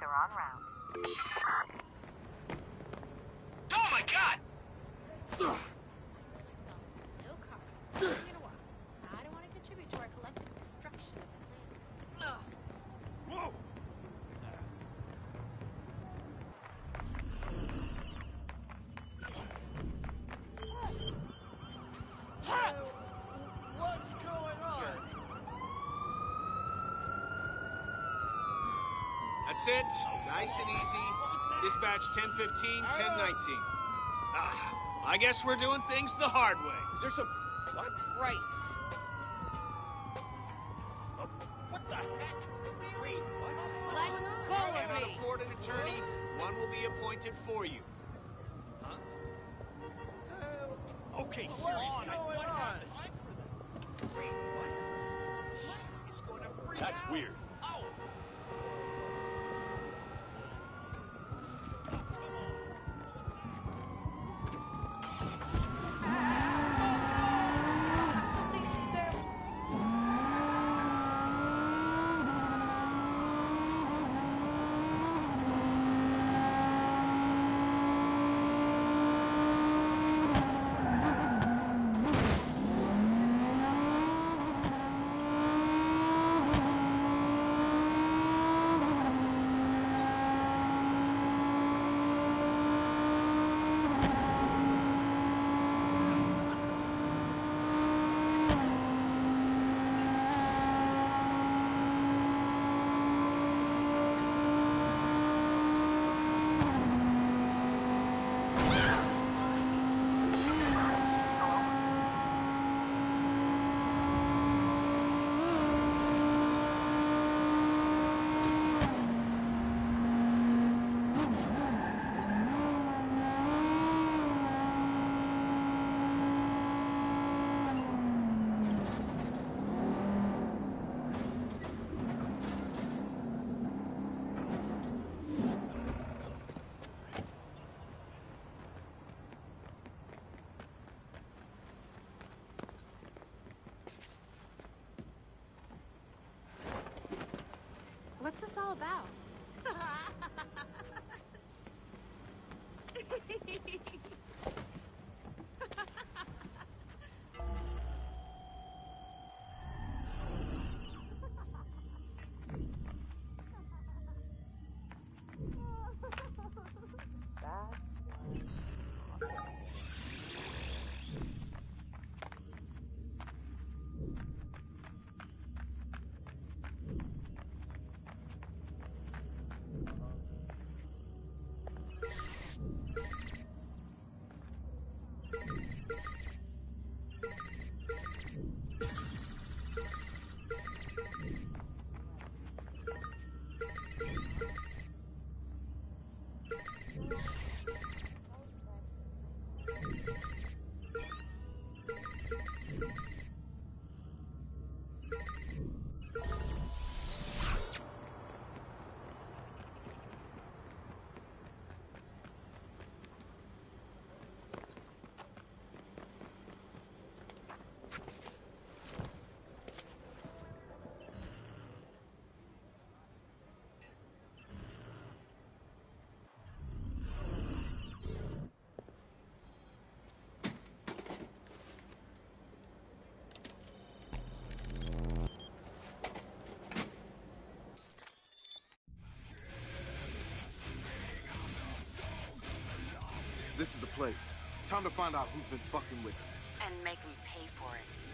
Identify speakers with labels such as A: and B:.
A: en route.
B: Oh my god!
C: No cars. Bring it a while. I don't want to contribute to our collective destruction of Atlanta.
B: Whoa!
D: What's going on?
B: That's it. Nice and easy. Dispatch 1015, 1019. I guess we're doing things the hard way.
D: Is there some... What?
C: Christ.
D: What the heck? Wait, what?
C: Let go
B: Cannot
C: of me.
B: afford an attorney. One will be appointed for you.
D: Okay,
E: What's
D: seriously,
E: going
D: what
E: on?
D: happened? Wait, what? It's going to freak
E: That's
D: out.
E: weird.
D: Oh.
C: What's this all about?
F: This is the place. Time to find out who's been fucking with us.
A: And make them pay for it.